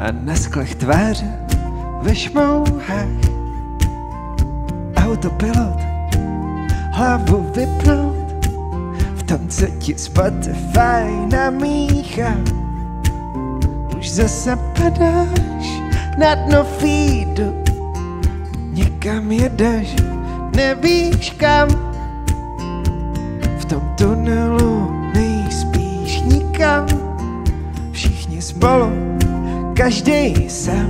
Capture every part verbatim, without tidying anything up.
a na sklech tváře ve šmouhách. Autopilot, hlavu vypnout, v tom, co ti Spotify namíchá. Už zase padáš na dno feedu, někam jedeš, nevíš kam. V tom tunelu nejspíš nikam, všichni spolu, každý sám.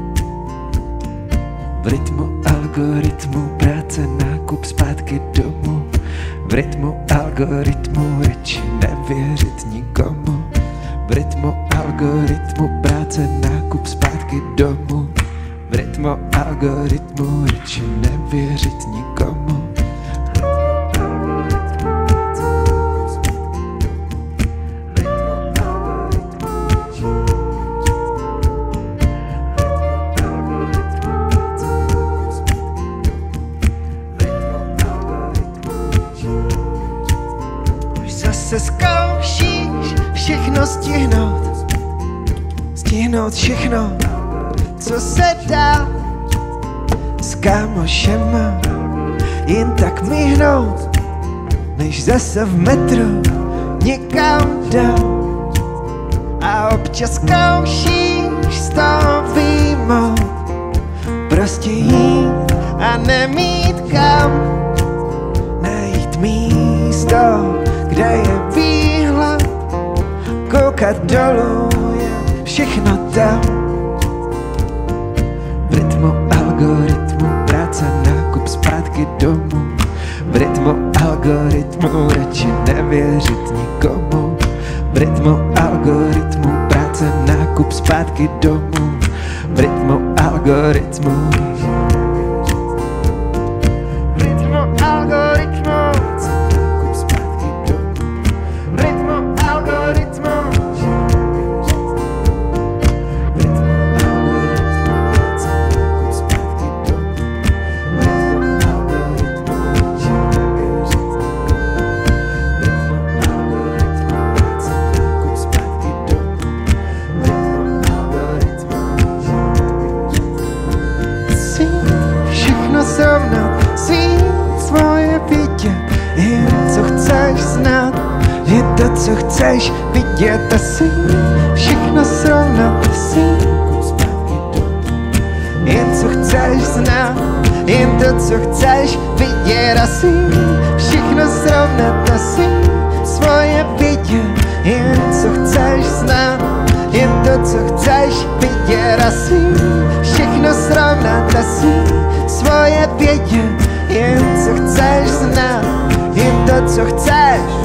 V rytmu algoritmu práce, nákup, zpátky domů. V rytmu algoritmu radši nevěřit nikomu. V rytmu algoritmu práce, nákup, zpátky domů. V rytmu algoritmu radši nevěřit nikomu. Se zkoušíš všechno stihnout, stihnout všechno, co se dá. S kámošema jen tak mihnout, než zase v metru někam dál. A občas zkoušíš z toho vyjmout, prostě jít a nemít kam. Najít místo, kde je výhled, koukat dolů je všechno tam. V rytmu algoritmu práce, nákup, zpátky domů. V rytmu algoritmu radši nevěřit nikomu. V rytmu algoritmu práce, nákup, zpátky domů. V rytmu algoritmu V rytmu algoritmu srovnat, svít svoje vidět, jen co chceš znát, je to, co chceš vidět. Asi všechno srovnat, asi jen co chceš znát, jen to, co chceš vidět. Asi všechno srovnat, asi svoje vidět, jen co chceš znát, jen to, co chceš vidět. Asi všechno srovnat, asi svoje vědět, jen co chceš znát, jen to, co chceš